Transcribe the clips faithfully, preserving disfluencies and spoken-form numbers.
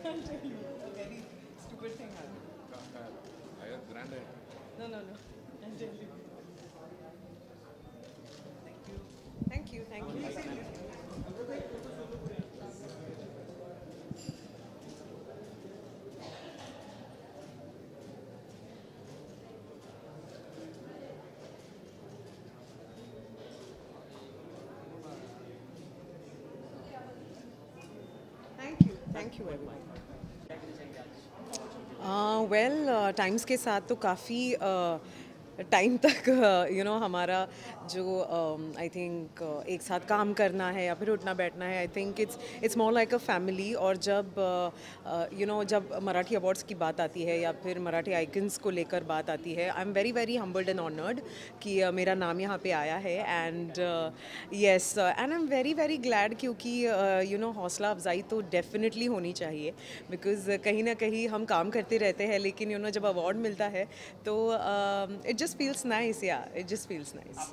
A very stupid thing happened. I have grand. No, no, no. I'll tell you. Thank you. Thank you. Thank you. Thank you. Thank you very much. Well times के साथ तो काफ़ी time तक you know हमारा जो I think एक साथ काम करना है या फिर उठना बैठना है, I think it's it's more like a family. और जब यू नो जब मराठी अवार्ड्स की बात आती है या फिर मराठी आइकन्स को लेकर बात आती है, I am very very humbled and honoured कि uh, मेरा नाम यहाँ पे आया है। And yes, and I am very very glad, क्योंकि यू नो हौसला अफजाई तो डेफिनेटली होनी चाहिए, बिकॉज कहीं ना कहीं हम काम करते रहते हैं, लेकिन यू नो जब अवार्ड मिलता है तो it just feels nice, yeah, it just feels nice.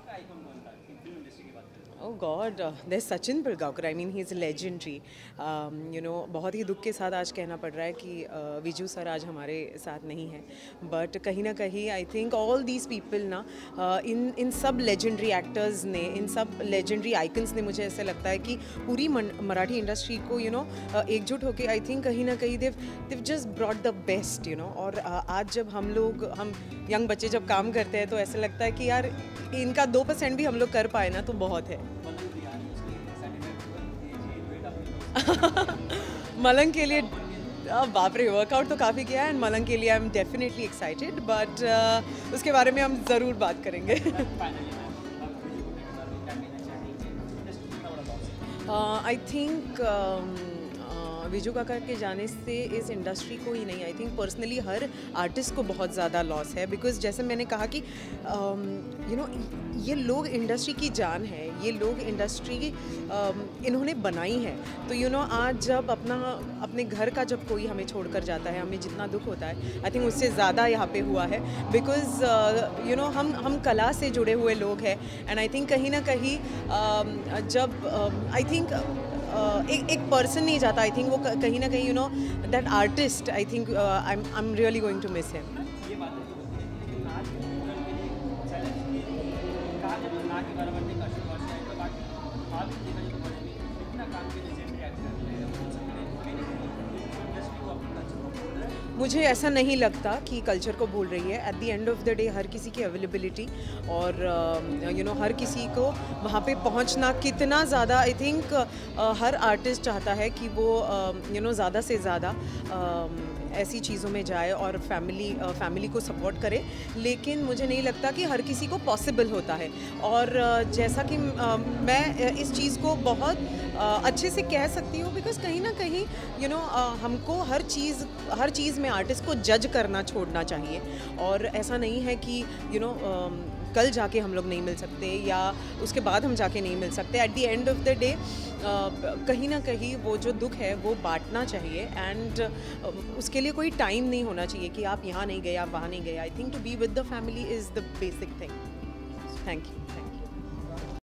Oh God, uh, there's Sachin Pilgaonkar. I mean, he's legendary. Um, you know, बहुत ही दुख के साथ आज कहना पड़ रहा है कि uh, विजू सर आज हमारे साथ नहीं हैं, बट कहीं ना कहीं I think all these people ना, uh, इन इन सब लेजेंडरी एक्टर्स ने, इन सब लेजेंडरी आइकन्स ने, मुझे ऐसा लगता है कि पूरी मराठी इंडस्ट्री को यू नो एकजुट होकर आई थिंक कहीं ना कहीं they've they've just brought the best, you know. और uh, आज जब हम लोग, हम यंग बच्चे जब काम करते हैं तो ऐसा लगता है कि यार इनका दो परसेंट भी हम लोग कर पाए ना तो बहुत है। मलंग के लिए बाप रे, वर्कआउट तो काफ़ी किया है, एंड मलंग के लिए I am definitely excited, but उसके बारे में हम ज़रूर बात करेंगे। आई थिंक विजू काका के जाने से इस इंडस्ट्री को ही नहीं, आई थिंक पर्सनली हर आर्टिस्ट को बहुत ज़्यादा लॉस है, बिकॉज जैसे मैंने कहा कि यू नो ये लोग इंडस्ट्री की जान है, ये लोग इंडस्ट्री um, इन्होंने बनाई है। तो यू you नो know, आज जब अपना अपने घर का जब कोई हमें छोड़कर जाता है, हमें जितना दुख होता है, आई थिंक उससे ज़्यादा यहाँ पे हुआ है, बिकॉज यू नो हम हम कला से जुड़े हुए लोग हैं। एंड आई थिंक कहीं ना कहीं uh, जब आई uh, थिंक Uh, एक एक पर्सन नहीं जाता, आई थिंक वो कहीं ना कहीं you know that artist, I think I am I am really going to miss him. मुझे ऐसा नहीं लगता कि कल्चर को भूल रही है। At the end of the day हर किसी की अवेलेबिलिटी और यू uh, नो हर किसी को वहाँ पे पहुँचना कितना ज़्यादा, आई थिंक uh, हर आर्टिस्ट चाहता है कि वो यू नो ज़्यादा से ज़्यादा uh, ऐसी चीज़ों में जाए और फैमिली फैमिली को सपोर्ट करे, लेकिन मुझे नहीं लगता कि हर किसी को पॉसिबल होता है। और जैसा कि मैं इस चीज़ को बहुत अच्छे से कह सकती हूँ, बिकॉज कहीं ना कहीं यू नो हमको हर चीज़ हर चीज़ में आर्टिस्ट को जज करना छोड़ना चाहिए। और ऐसा नहीं है कि यू नो कल जाके हम लोग नहीं मिल सकते या उसके बाद हम जाके नहीं मिल सकते। At the end of the day कहीं ना कहीं वो जो दुख है वो बांटना चाहिए, एंड uh, उसके लिए कोई टाइम नहीं होना चाहिए कि आप यहाँ नहीं गए, आप वहाँ नहीं गए। I think to be with the family is the basic thing. Thank you.